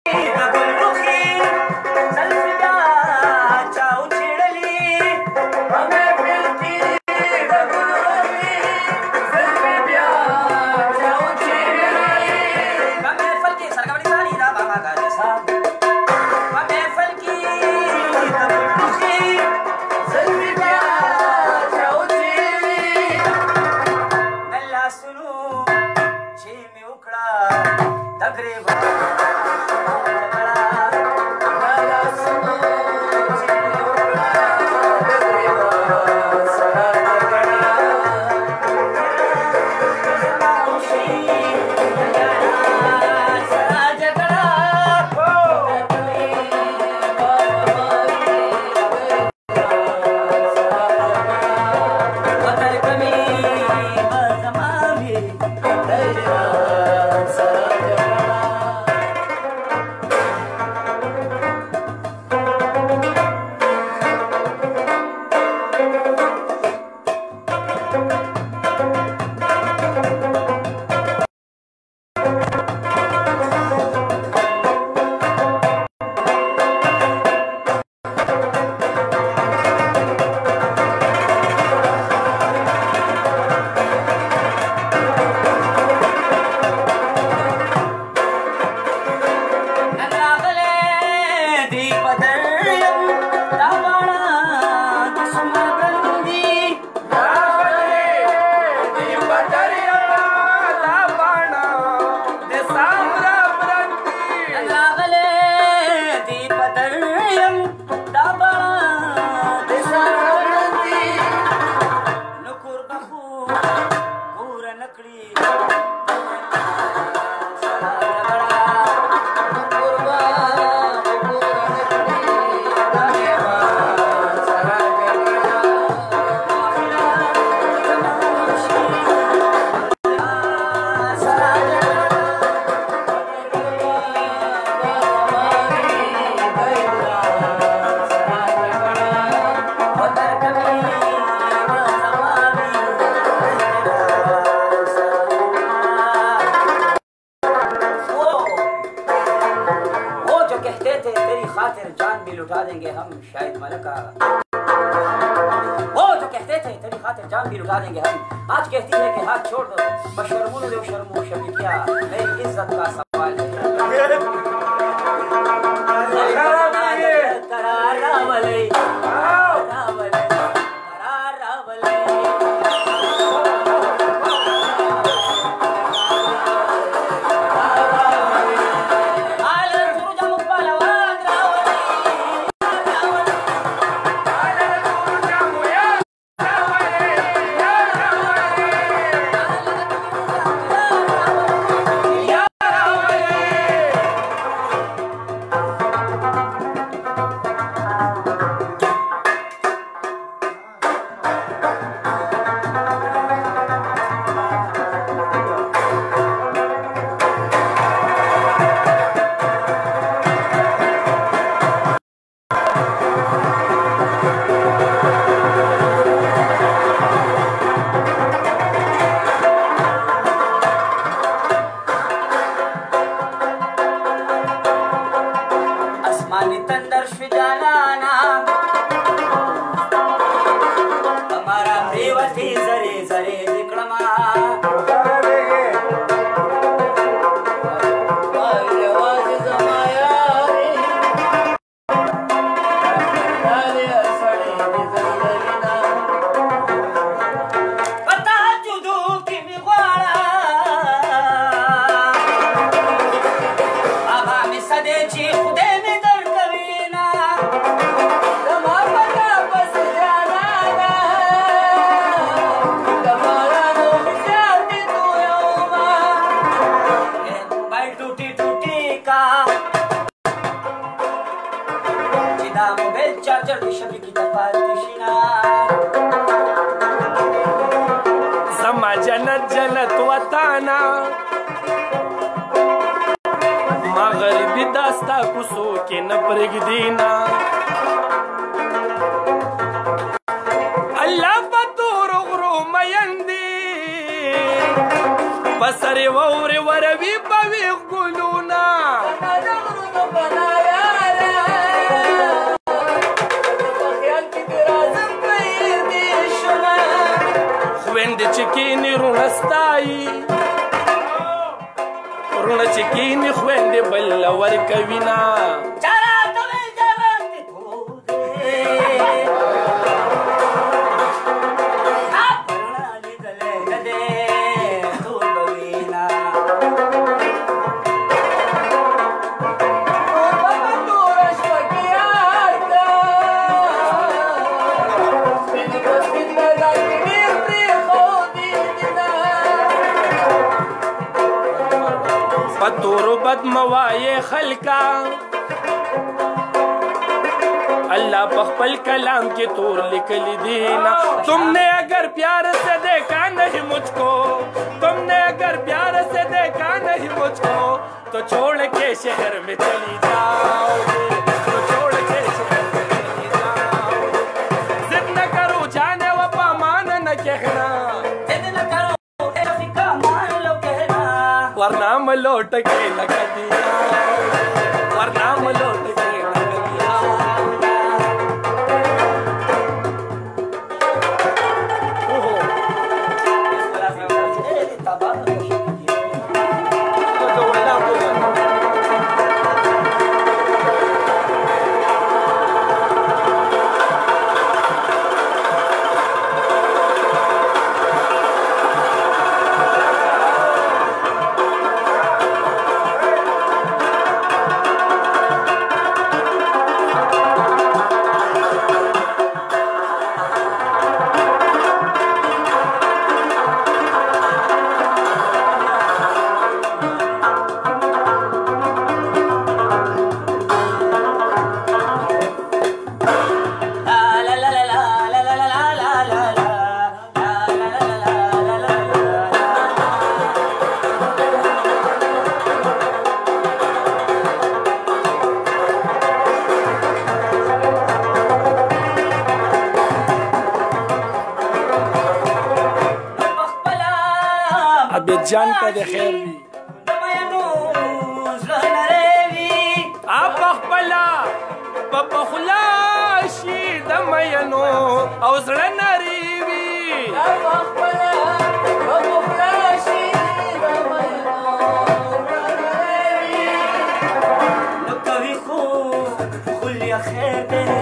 زما جنت جنت وطانا مغربي داستا کوسو کې نه پرېږدینا الله په تور غرو میندې په سرې واورې وروي په ویښ ګلونه ستایي ورونه چې کینې خویندې بل ورکوي نه तोरो बद मवाए खलका अल्लाह बखपल कलाम के तोर लिखल दीना तुमने अगर प्यार से देखा नहीं मुझको तुमने अगर प्यार से देखा नहीं मुझको तो छोड़ के शहर में चली जाओगे तो छोड़ के शहर में चली जाओगे जिद न करो जाने वफा मान न कहना वरना मैं लौट के लग दिया वरना मैं लौट के लग दिया جان ته د خیر وي اب خپلا په بخلا شي د مینو او زړه نری وي اب خپلا په بخلا شي د مینو نو کوي خو خل یا خیر